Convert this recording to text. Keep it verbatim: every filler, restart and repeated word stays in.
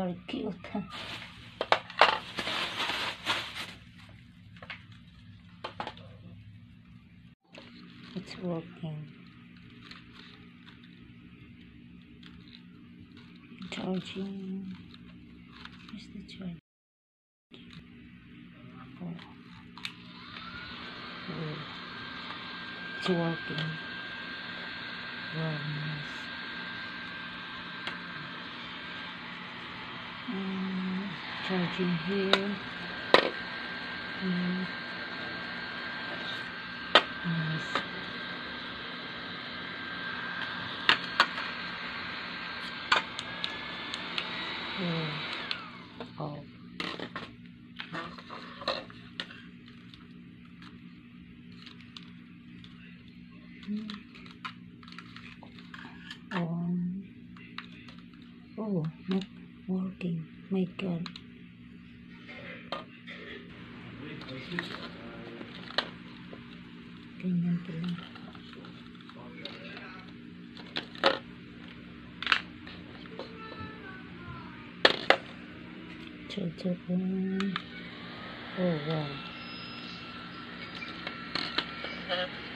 very cute. It's working. Charging. Where's the charge? Oh. Oh. It's working. Wow, nice. Um, charging here. Mm. Nice. Oh. Oh. Um, oh, not working. My God. Ganyan pala. Charger ko. Oh, wow.